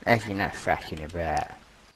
Actually not fucking about.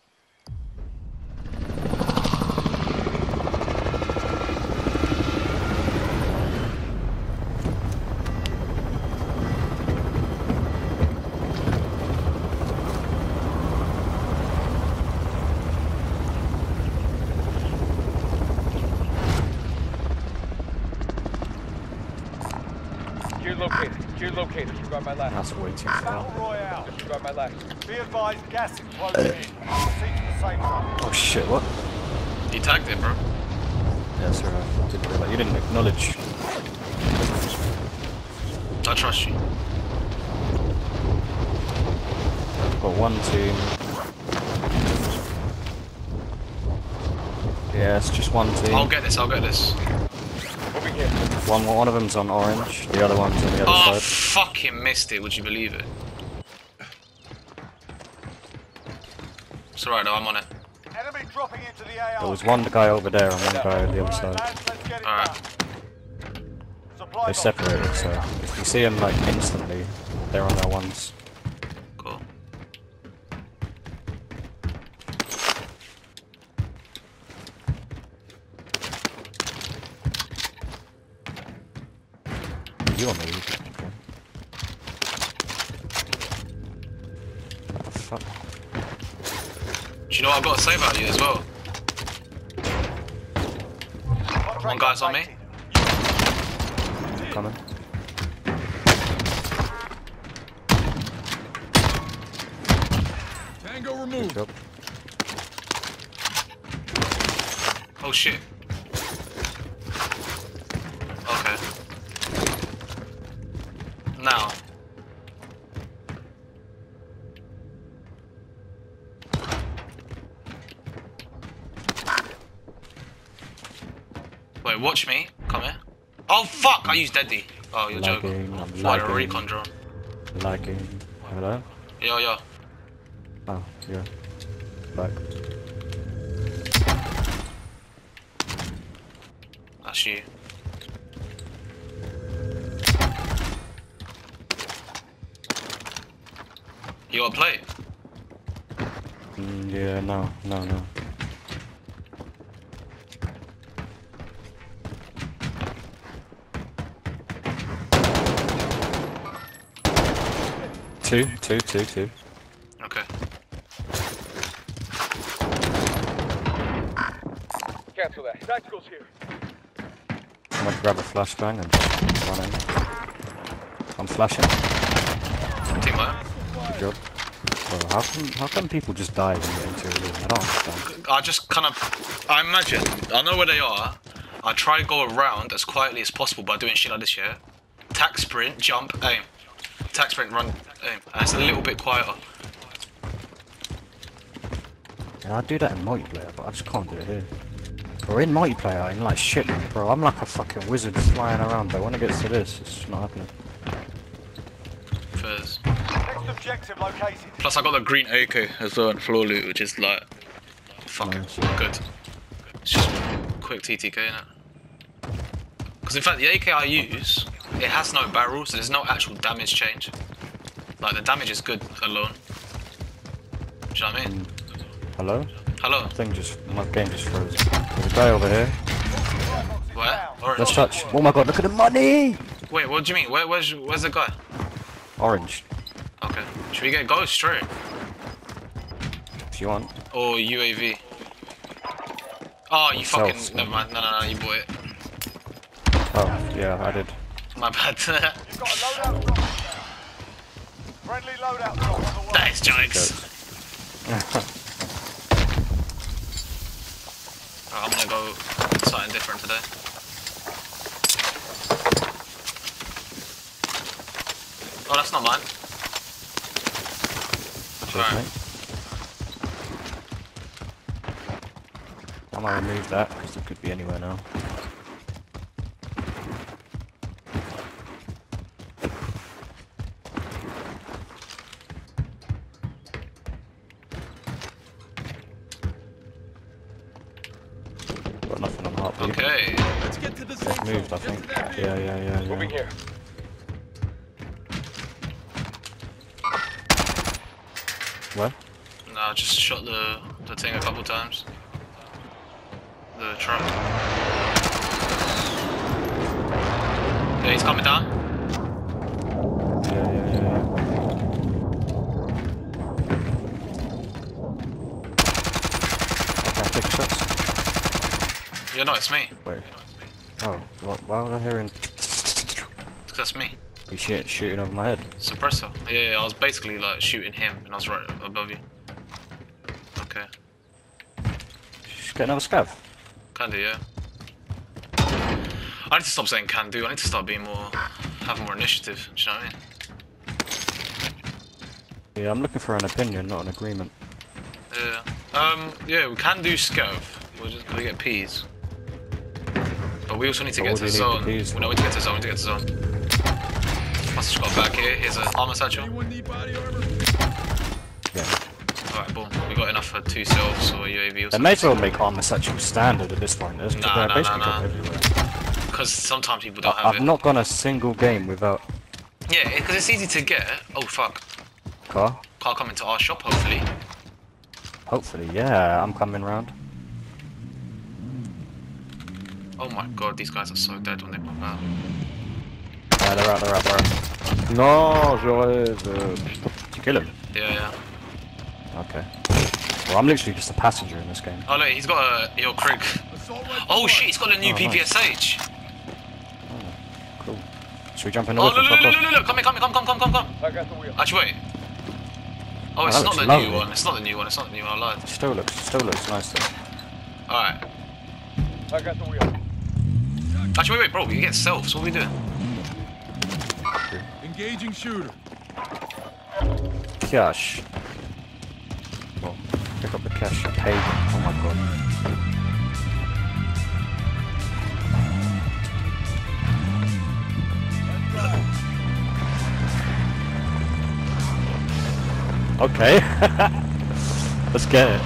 Gear located. Disregard my last. That's way too far. Battle Royale. Disregard my last. Be advised, gas is closing in. Proceed to the safe zone. Oh shit, what? You tagged it, bro. Yeah, sir, I didn't realize. You didn't acknowledge. I trust you. Got one team. Yeah, it's just one team. I'll get this, I'll get this. Moving here. One of them's on orange, the other one's on the other Oh, side. fucking missed it, would you believe it? It's alright though, I'm on it. Enemy dropping into the AR. There was one guy over there and one guy on the other side. Alright. They separated, so if you see them like instantly, they're on their ones. Cool. You on the roof? What the fuck? Do you know what I've got to say about you as well? One guy's on me. Coming. Tango Good removed. job. Oh shit. Okay. Now. Wait, watch me. Come here. Oh fuck! I used Deadly. Oh, you're joking. I'm What a lagging. recon drone. Lagging. Hello? Yo, yo. Oh, yeah. Back. That's you. You got a plate? Yeah, no. Two. Okay. Cancel that. Tactical's here. I'm gonna grab a flashbang and just run in. I'm flashing. Team light. Good job. Bro, how come people just die when you get into a room? I don't understand. I just kind of, I imagine, I know where they are. I try to go around as quietly as possible by doing shit like this, yeah? Tack sprint, jump, aim. Tack sprint, run, aim. And it's a little bit quieter. Yeah, I do that in multiplayer, but I just can't do it here. Or in multiplayer, I'm like shit, bro. I'm like a fucking wizard flying around, but when it gets to this, it's just not happening. Fairs. Next objective located. Plus I got the green AK as well and floor loot, which is like, fucking Nice. good. It's just quick TTK, innit? Because in fact the AK I use, it has no barrel, so there's no actual damage change. Like the damage is good alone. Do you know what I mean? Hello? Hello? My game just froze. There's a guy over here. Where? Orange. Let's touch. Oh my god, look at the money! Wait, what do you mean? Where's the guy? Orange, Okay. Should we get ghost straight? if you want. Or UAV? Oh, you Self, fucking... Never mind. No, you bought it. Oh, yeah, I did. My bad. You've got a loadout drop. Friendly loadout drop on the way. That is jokes. I'm gonna go something different today. Oh, that's not mine. Cheers, Alright. mate. I'm gonna remove that, because it could be anywhere now. Got nothing on heartbeat. Okay. Let's get to the safe It's moved, I zone. Get think. to that vehicle. Yeah. Moving here. Where? Nah, I just shot the thing a couple times. The truck. Yeah, he's coming down. Yeah. Okay, take shots. Yeah, no, it's me. Wait. Oh, why was I hearing... That's me. You shooting over my head? Suppressor. Yeah, I was basically like shooting him and I was right above you. Okay. Just get another scav. Can do, yeah. I need to stop saying can do, I need to start being more... having more initiative, do you know what I mean? Yeah, I'm looking for an opinion, not an agreement. Yeah. Yeah, we can do scav. We're just gonna get peas. But we also need to get to the zone. We need to get to the zone, we need to get to the zone. Must have just got back here. Here's an armor satchel. Yeah. Alright, boom. We got enough for 2 selves or UAV or They something. may as well make armor satchels standard at this point. There's basically everywhere. Because sometimes people don't have it. I've not gone a single game without... Yeah, because it's easy to get. Oh, fuck. Car? Car coming to our shop, hopefully. Hopefully, yeah, I'm coming round. Oh my god, these guys are so dead when they pop out. Yeah, they're out. Non, j'aurais... Did you kill him? Yeah. Okay. Well, I'm literally just a passenger in this game. Oh, look, he's got a... Yo, Craig. Oh shit, he's got a new PPSH. Nice. Cool. Should we jump in the Oh, whip and fuck off? look, come. I got the wheel. Actually, wait. Oh, it's that not looks the new lovely. one. It's not the new one. I lied. Still looks nice though. Alright. I got the wheel. Actually, wait, bro. We can get selves. What are we doing? Engaging shooter. Cash. Well, pick up the cash. Pay. Oh my god. Okay. Let's get it.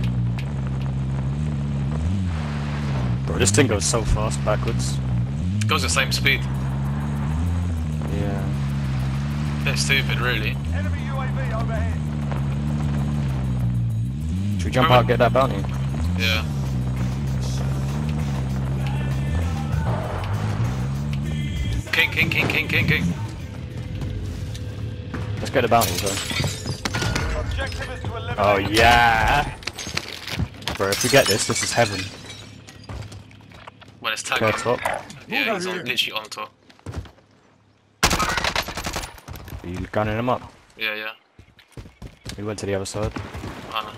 Bro, this thing goes so fast backwards. It goes the same speed. Yeah. Bit stupid, really. Enemy UAV overhead. Should we jump out and get that bounty? Yeah. King. Let's get the bounty, though. Objective is to eliminate. Oh yeah! Bro, if we get this is heaven. When it's tagged. Go top. Yeah, he's literally on top. Are you gunning him up? Yeah. We went to the other side. I know.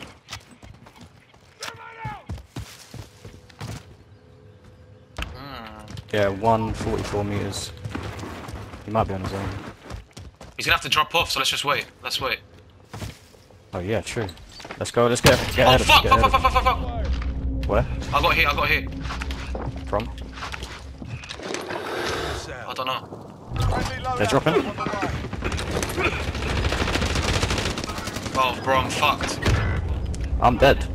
Yeah, 144 meters. He might be on his own. He's gonna have to drop off, so let's just wait. Let's wait. Oh yeah, true. Let's go, let's get Oh ahead of him, fuck! get ahead of him. Fuck! Where? I got hit. From? I don't know. Friendly loadout They're dropping? on the way. Oh, bro, I'm fucked. I'm dead.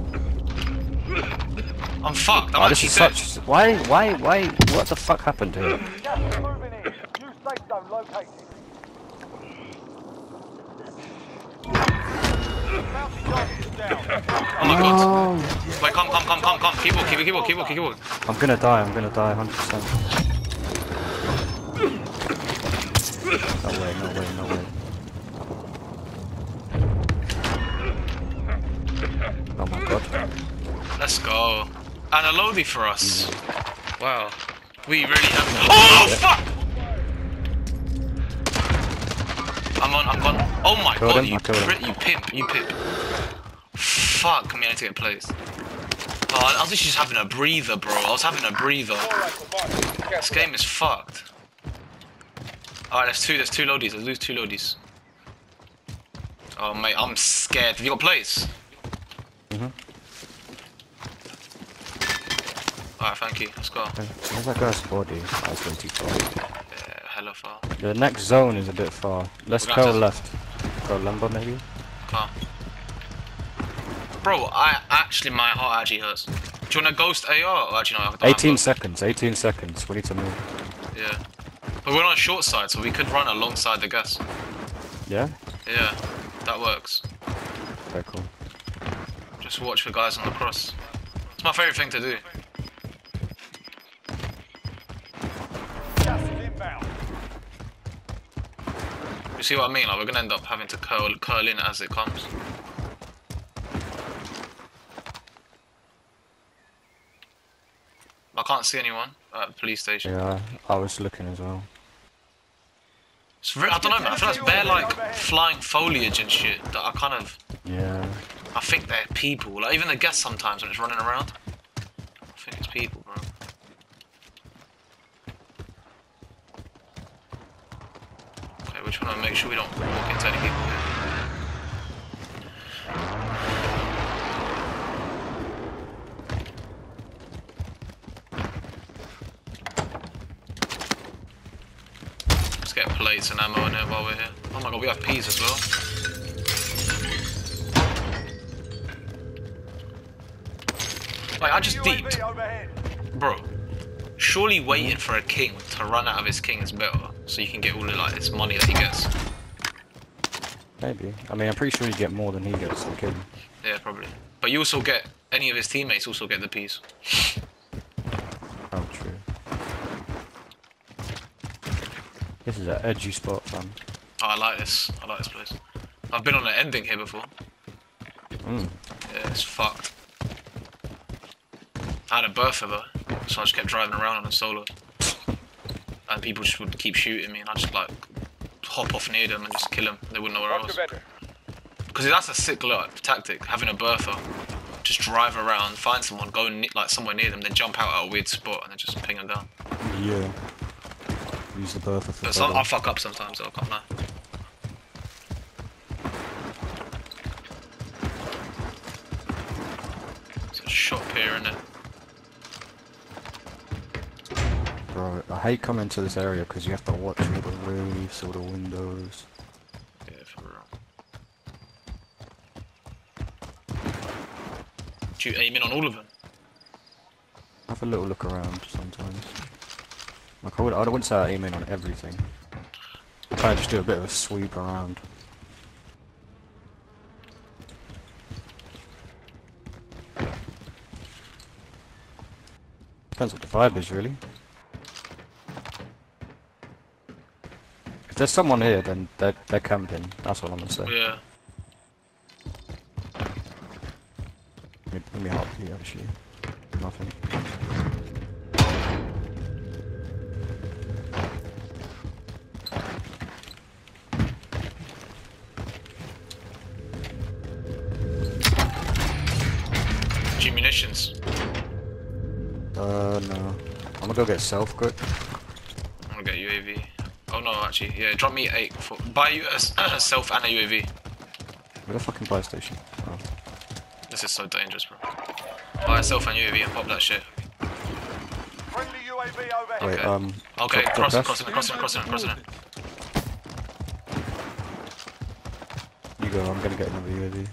I'm fucked. I'm Oh, this actually is dead. such... Why, what the fuck happened here? Gas is moving in. New safe zone located. Bounty target is down. Oh my god. Wait, come. Keep walking. I'm gonna die, 100%. No way. Oh my god. Let's go. And a loadie for us. Wow. We really have... Oh, fuck! I'm gone. Oh my Killed god, him, I killed him. you pimp. Fuck me, I need to get placed. Oh, I was literally just having a breather, bro. This game is fucked. Alright, there's two loadies. Let's lose 2 loadies. Oh, mate, I'm scared. Have you got plates? Alright, thank you. Let's go. Where's that guy's body? That's going too far. Yeah, hella far. The next zone is a bit far. Let's We're gonna go have left. Go lumber maybe? Calm. Bro, my heart actually hurts. Do you want a ghost AR? Or actually, no, I don't have 18 ghost. seconds, 18 seconds. We need to move. Yeah. But we're on a short side, so we could run alongside the gas. Yeah? Yeah, that works. Okay, cool. Just watch for guys on the cross. It's my favourite thing to do. Gas is inbound. You see what I mean? Like, we're gonna end up having to curl in as it comes. I can't see anyone at the police station. Yeah, I was looking as well. It's I don't know, man. I feel like it's bare like flying foliage and shit that I kind of. Yeah. I think they're people. Like even the gas sometimes when it's running around. I think it's people, bro. Okay, we just want to make sure we don't walk into any people here. Let's get plates and ammo in there while we're here. Oh my god, we have peas as well. Like, I just deeped. UAV overhead. Bro, surely waiting for a king to run out of his king is better, so you can get all of like this money that he gets. Maybe. I mean, I'm pretty sure you get more than he gets to kill him. Yeah, probably. But you also get, any of his teammates also get the piece. Oh, true. This is an edgy spot, fam. Oh, I like this place. I've been on an ending here before. Mm. Yeah, it's fucked. I had a bertha though, so I just kept driving around on a solo. And people just would keep shooting me and I just like hop off near them and just kill them. They wouldn't know where I was. Because that's a sick like, tactic, having a bertha. Just drive around, find someone, go like somewhere near them, then jump out at a weird spot and then just ping them down. Yeah. Use the bertha for But I fuck up sometimes, so I can't lie. There's a shop here, innit? Bro, I hate coming to this area because you have to watch all the roofs, all the windows. Yeah, for real. Do you aim in on all of them? Have a little look around sometimes. Like I wouldn't say I aim in on everything. I just do a bit of a sweep around. Depends what the vibe is, really. If there's someone here, then they're camping. That's all I'm gonna say. Yeah. Let me help you, actually. Nothing. Do you munitions? No. I'm gonna go get self quick. I'm gonna get UAV. Oh no, actually, yeah, drop me 8 for buy you a self and a UAV. Where the fucking buy station? Oh. This is so dangerous, bro. Buy a self and UAV and pop that shit. Friendly UAV overhead. Wait, Okay, drop crossing, dash. crossing. You go, I'm gonna get another UAV.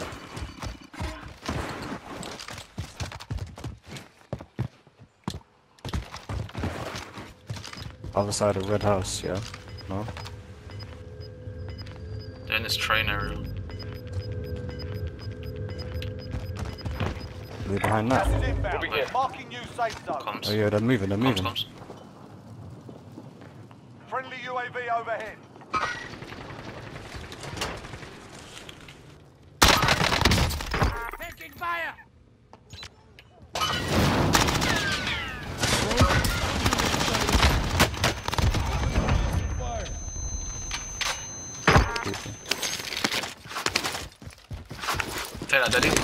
Other side of red house, yeah? No? They're in this train area. Are they behind that? Gas is inbound. Marking new safe zone. Comes. Oh yeah, they're moving, they're moving. Comes. Friendly UAV overhead. Taking fire. Take that, Daddy.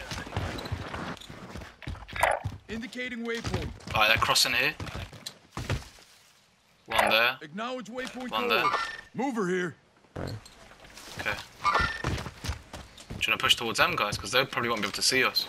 Indicating waypoint. Alright, they're crossing here. One there. Acknowledge waypoint. One there. Mover here. Right. Okay. Do you want to push towards them guys? Because they probably won't be able to see us.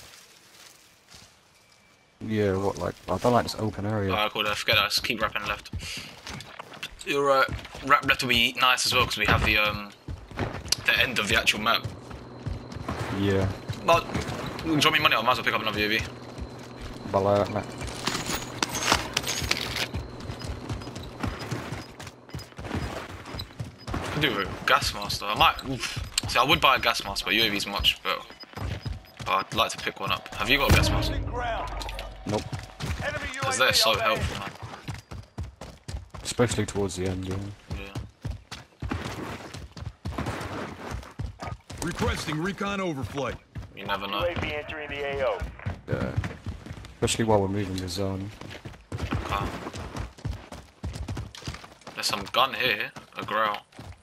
Yeah, what, like, I don't like this open area. Alright, cool, forget that. Just keep wrapping left. You're right. Wrap left will be nice as well because we have the end of the actual map. Yeah. But, drop me money, I might as well pick up another UAV. But like, nah. Could do a gas master. I might. Oof. It's See, I would buy a gas mask, but UAV's much better. But I'd like to pick one up. Have you got a gas mask? Ground. Nope. Enemy Because they're UAV so overhead. helpful, man. Especially towards the end, yeah. Yeah. Requesting recon overflight. You never know. UAV entering the AO. Yeah. Especially while we're moving the zone. Okay. There's some gun here. A growl.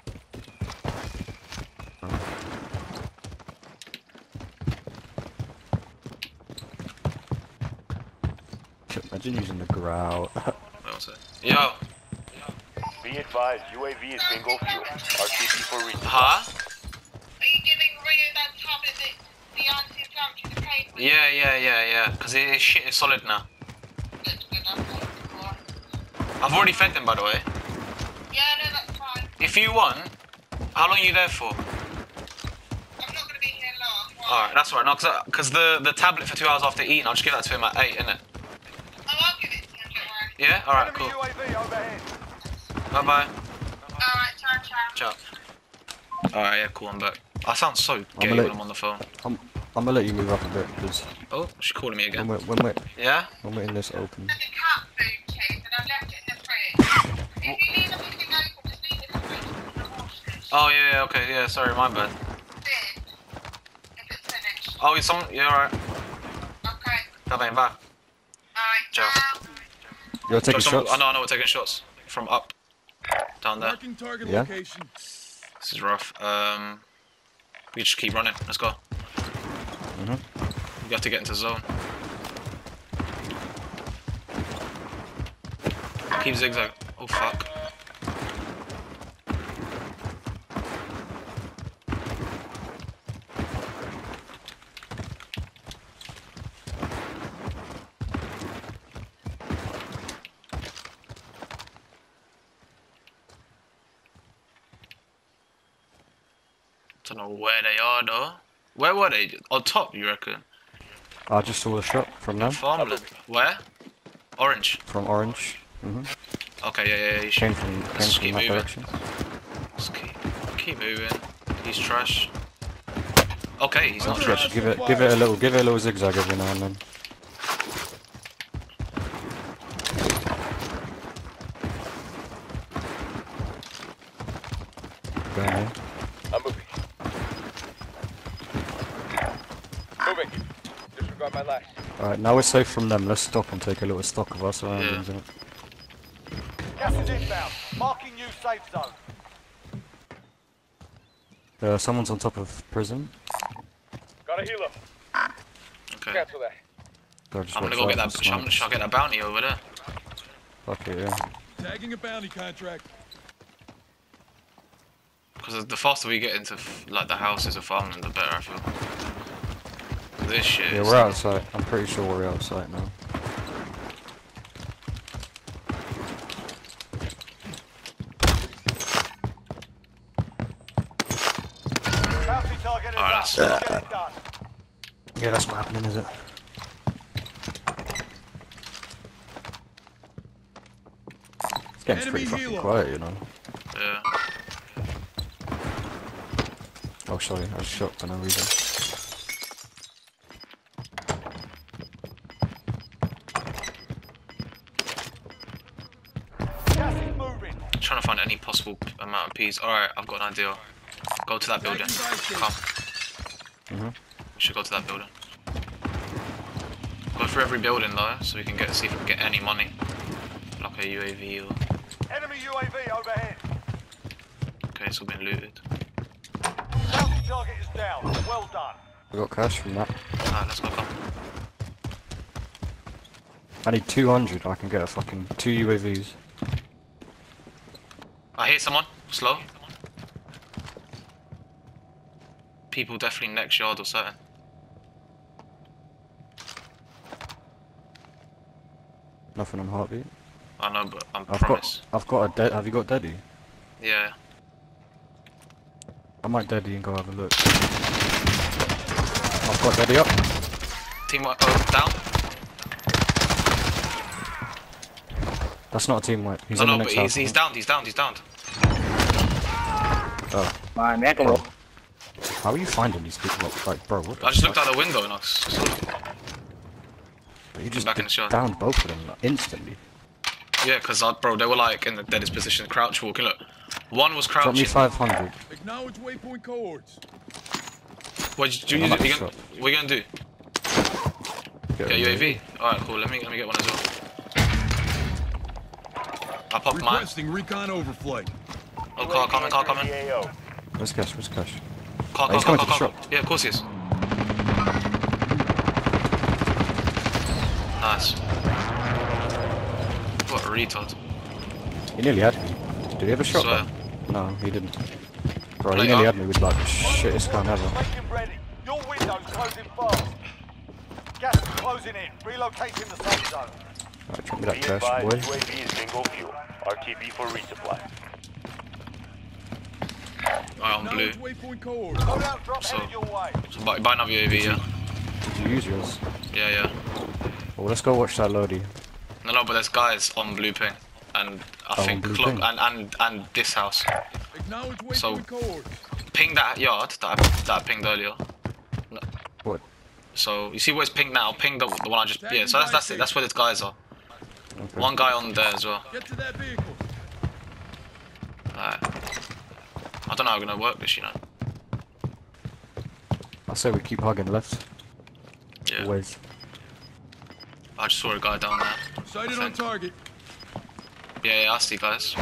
Imagine using the growl. Where was it? Yo! Be advised, UAV is bingo fuel. RTB for resupply. Huh? Are you giving Rio that tablet that the auntie dumped you the paper? Yeah. Because his shit is solid now. Good, I've got it before. I've already fed them, by the way. Yeah, no, that's fine. If you want, how long are you there for? I'm not going to be here long. Alright, that's alright. No, because the tablet for 2 hours after eating, I'll just give that to him at 8, innit? Oh, I'll give it to him, don't worry. Yeah? Alright, Enemy cool. UAV overhead. Bye-bye. Alright, ciao. Ciao. Alright, yeah, cool, I'm back. I sound so gay gonna when let- I'm on the phone. I'm gonna let you move up a bit because Oh, she's calling me again. when Yeah? we're in this open. There's a cat food chase and I've left it in the fridge. If you leave anything open, just leave it in the fridge and I'll wash it. Oh, yeah, okay, yeah, sorry, my bad. Bin, if it's finished. Oh, yeah, alright. Okay. Tá bem, vá. Alright, Ciao. ciao. You're taking shots? I know, we're taking shots. From up. Down there. Marking target Yeah. location. This is rough. We just keep running. Let's go. Mhm. We have to get into zone. Keep zigzag. Oh fuck. Don't know where they are though. Where were they? On top, you reckon? I just saw a shot from them, Farmland. Where? Orange. from orange. Okay, yeah. You Came should. from Let's keep that moving. direction. Just keep moving. He's trash. Okay, he's not Under trash. us. Give it a little zigzag every now and then. Going in. I'm moving. Moving. Disregard my last. Alright, now we're safe from them. Let's stop and take a little stock of our surroundings. Yeah. innit? Gas is inbound. Marking new safe zone. Someone's on top of prison. Got a healer. Okay. Cancel that. So just I'm gonna watch go out get that. for Shall snipers. I get that bounty over there? Fuck it, yeah. Tagging a bounty contract. Because the faster we get into like the houses of farmland, the better I feel. This shit. Yeah, is- we're outside. I'm pretty sure we're outside now. Bounty target is Alright, up. that's- Let's get it done. Yeah, that's not happening, is it? This game's pretty Enemy fucking helo. quiet, you know. Yeah. Oh, sorry, I was shocked for no reason. Gas is moving. Trying to find any possible amount of peas. Alright, I've got an idea. Go to that building. Come. Mhm. We should go to that building. Go through every building though, so we can see if we can get any money. Like a UAV or... Enemy UAV overhead. Okay, it's all been looted. Bounty target is down. Well done. I got cash from that. Alright, let's go, come. I need 200. I can get a fucking 2 UAVs. I hear someone. Slow. People definitely next yard or something. Nothing on heartbeat. I know, but I I've promise. got a dead. Have you got Daddy? Yeah. I might Daddy and go have a look. I've got Daddy up. Team down. That's not a team wipe. He's No, in the no, but next house. he's downed. He's downed. Oh. Mine, man, come on. How are you finding these people? Like, bro, what the I just fuck? looked out the window and I saw them. You just back in the shot. downed both of them like, instantly. Yeah, because bro, they were like in the deadest position, crouch walking. Look, one was Drop me crouching. 500. Acknowledge waypoint cohorts. What I'm not you sure. what you gonna do? Get UAV? Alright, cool. Let me get one as well. I popped mine. Requesting recon overflight. Oh, car coming, car coming. Where's Cash? Where's Cash? Car, he's car, coming to the car. shop. Yeah, of course he is. Nice. What a retard. He nearly had me. Did he have a shot? Swear. No, he didn't. Bro, Like, he nearly had me with like the shittest gun ever. Making ready. Your window's closing fast. Gas is closing in. Relocating the safe zone. Alright, drop me that Cash, boy. UAV is bingo fuel. RTB for resupply. Alright, on blue. Acknowledge waypoint cohorts. Loadout drop So- headed your way. So buy another UAV, yeah? Did you use yours? Yeah, yeah. Well, let's go watch that Lodi. No, but there's guys on blue ping. And I Oh, think on blue clock ping. and this house. Acknowledge waypoint So- cohorts. Ping that yard that I pinged earlier. What? So you see where it's pinged now? Ping the one I just So that's it. That's where these guys are. Okay. One guy on there as well. Get to that vehicle. Alright. I don't know how we're gonna work this, you know. I say we keep hugging left. Yeah. Always. I just saw a guy down there. Sighted on target. Yeah, I see guys.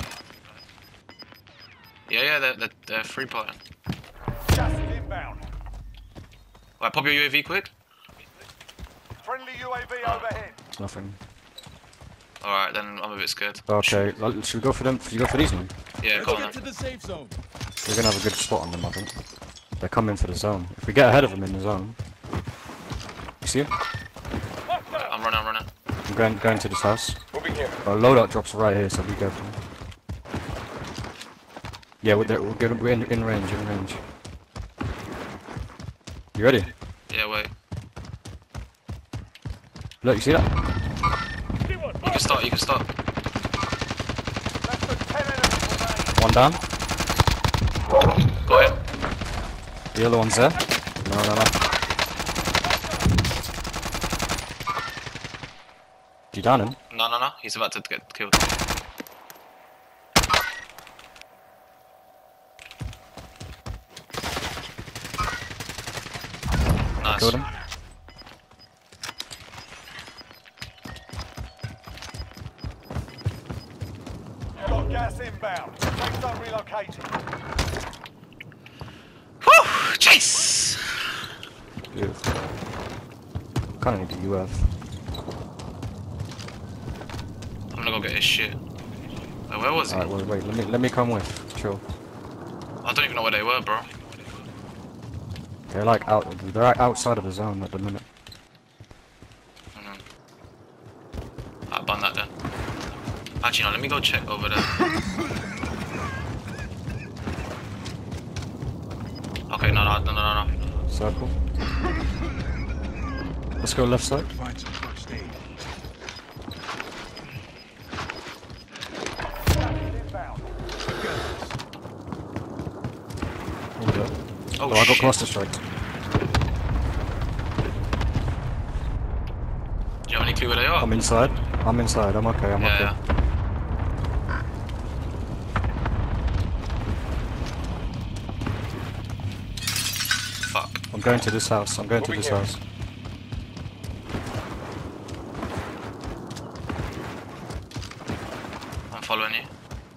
Yeah, they're free parting. Gas is inbound. Right, pop your UAV quick. Friendly UAV overhead. Nothing. Alright, then I'm a bit scared. Okay, should we go for them? Should you go for these ones? Yeah, Let's come on get to then. the safe zone. We're gonna have a good spot on them, I think. They're coming for the zone. If we get ahead of them in the zone. You see him? Right, I'm running. I'm going to this house. Moving here. Loadout drops right here, so be careful. Yeah, we're in range, You ready? Yeah, wait. Look, you see that? You can start. Less than 10 enemies remaining. One down. Got him. The other one's there. No. Did you down him? No. He's about to get killed. Nice. Killed him. Got gas inbound. Safe zone relocated. Whew! Chase! Beautiful. Kinda need the UF. I'm gonna go get his shit. Where was he? Alright, wait, let me come with. Chill. I don't even know where they were, bro. They're like they're outside of the zone at the minute. I'll ban that then. Actually, no, let me go check over there. Okay, no. Circle. Let's go left side. Find some first aid. Gas is inbound. Hold up. Oh, I got shit. cluster strike. Do you have any clue where they are? I'm inside. I'm okay. I'm okay. Yeah. Fuck. I'm going to this house. Moving here. house. I'm following you.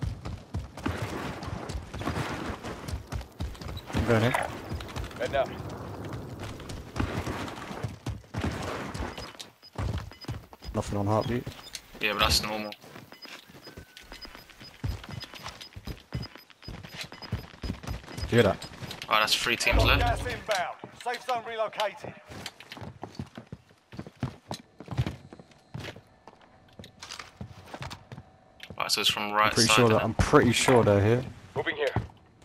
I'm going in. Right now. Nothing on heartbeat. Yeah, but that's normal. Do you hear that? Alright, that's 3 teams Got left. gas inbound. Safe zone relocated. Right, so it's from right Pretty side. sure innit? I'm pretty sure they're here. Moving here.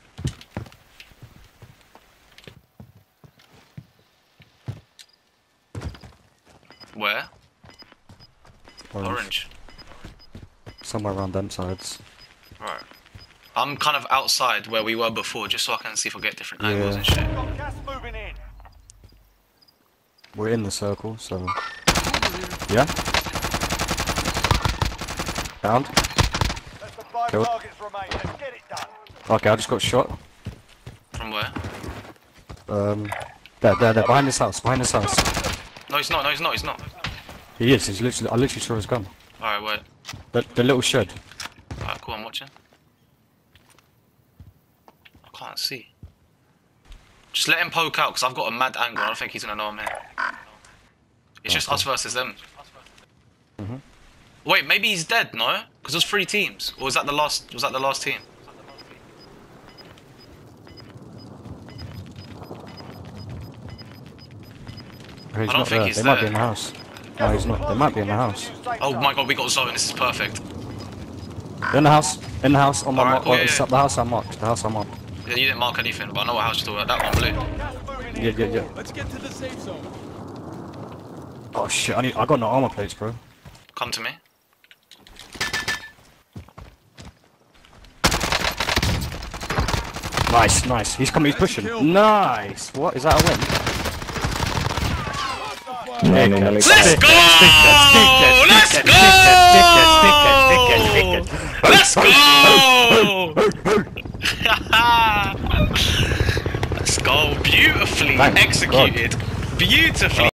Where? Orange. Somewhere around them sides. Right. I'm kind of outside where we were before, just so I can see if I get different angles and shit. Got gas We're in the circle, so... Yeah? Down. That's the 5 Killed. targets remain. Let's get it done. Okay, I just got shot. From where? There, behind this house, behind this house. No, he's not. No, he's not. He's not. He is, he's literally, I literally saw his gun. Alright, wait. The little shed. Alright, cool. I'm watching. I can't see. Just let him poke out, because I've got a mad angle. I don't think he's gonna know I'm here. It's just us versus them. Wait, maybe he's dead, no? Because there's 3 teams. Or was that the last? Was that the last team? He's I don't not think there. he's They might be there. in the house. No, he's not. They might be in the house. Oh my god, we got zone. This is perfect. They're in the house. In the house. On my Alright, mark. cool, yeah, It's yeah. the house I marked. The house I marked. Yeah, you didn't mark anything, but I know what house you're talking about. That one blue. Yeah. Let's get to the safe zone. Oh shit! I got no armor plates, bro. Come to me. Nice. He's coming. He's pushing. Nice. What is that a win? Let's go! Let's go! Let's go! Beautifully Thank executed. Beautifully.